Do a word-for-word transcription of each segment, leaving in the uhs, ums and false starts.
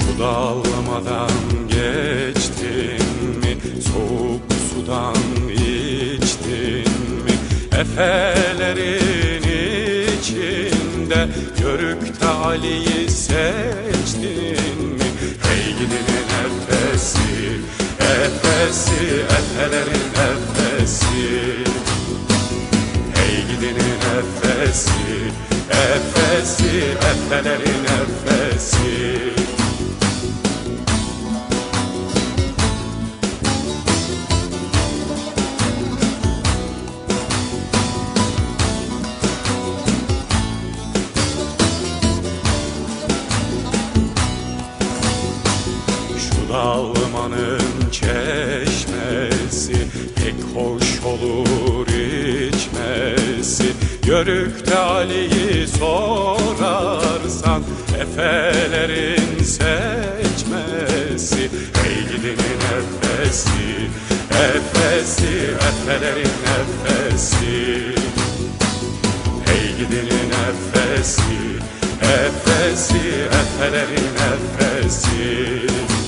Dalmadan geçtin mi, soğuk sudan içtin mi? Efelerin içinde Yörük'te Ali'yi seçtin mi? Hey gidinin efesi, efesi, efelerin efesi. Hey gidinin efesi, efesi, efelerin efesi. Dalmanın çeşmesi pek hoş olur içmesi. Yörük'te Ali'yi sorarsan efelerin seçmesi. Hey gidinin efesi, efesi, efelerin efesi. Hey gidinin efesi, efesi, efelerin efesi.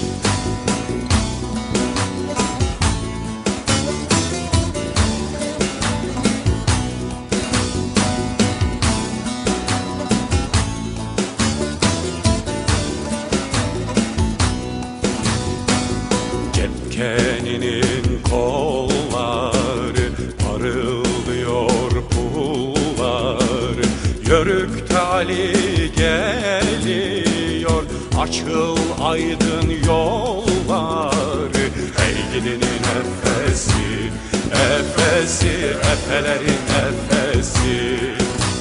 Cepkeninin kolları parıldıyor pulları. Yörük'te Ali geliyor, açıl aydın yolları. Hey gidinin efesi, efesi, efelerin efesi.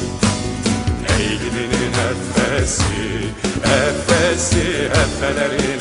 Hey gidinin efesi, efesi, efelerin